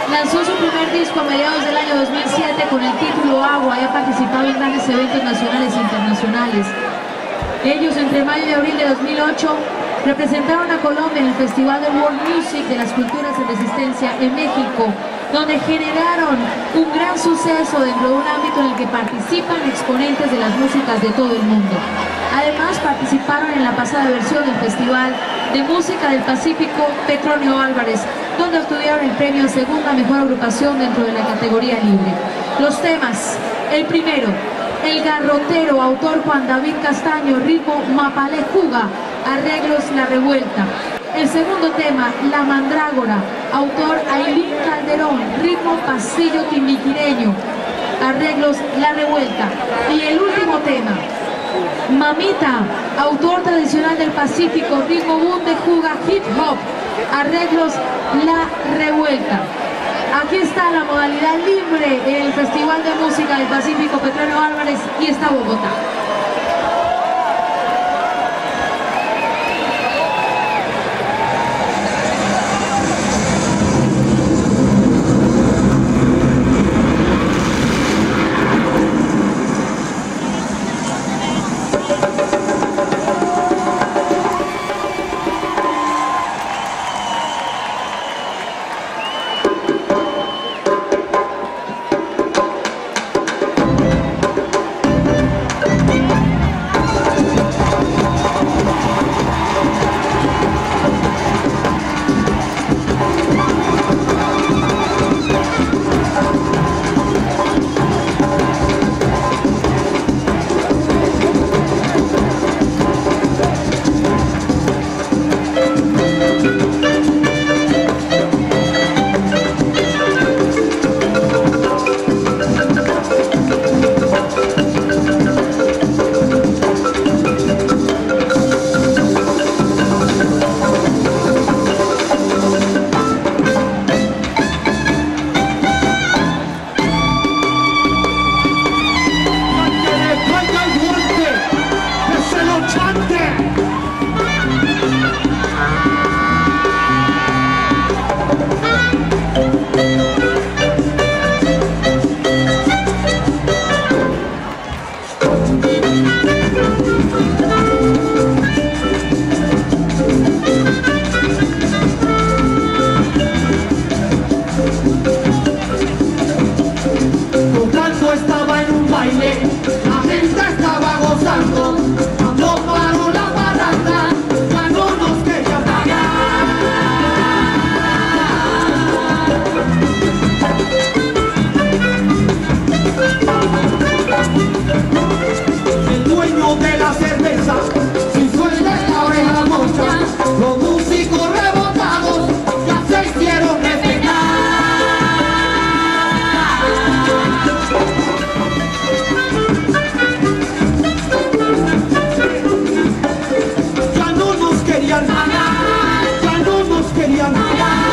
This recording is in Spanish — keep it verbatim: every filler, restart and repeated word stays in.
Lanzó su primer disco a mediados del año dos mil siete con el título Agua y ha participado en grandes eventos nacionales e internacionales. Ellos, entre mayo y abril de dos mil ocho, representaron a Colombia en el Festival de World Music de las Culturas de Resistencia en México, donde generaron un gran suceso dentro de un ámbito en el que participan exponentes de las músicas de todo el mundo. Además, participaron en la pasada versión del Festival de Música del Pacífico Petronio Álvarez, donde obtuvieron el premio a segunda mejor agrupación dentro de la categoría libre. Los temas: el primero, El Garrotero, autor Juan David Castaño, ritmo Mapalé Juga, arreglos La Revuelta. El segundo tema, La Mandrágora, autor Ailín Calderón, ritmo Pasillo Timbiquireño, arreglos La Revuelta. Y el último tema, Mamita, autor tradicional del Pacífico, ritmo Bunde Juga Hip Hop, arreglos La Revuelta. Aquí está la modalidad libre en el Festival de Música del Pacífico Petronio Álvarez y está Bogotá. Ya no nos querían,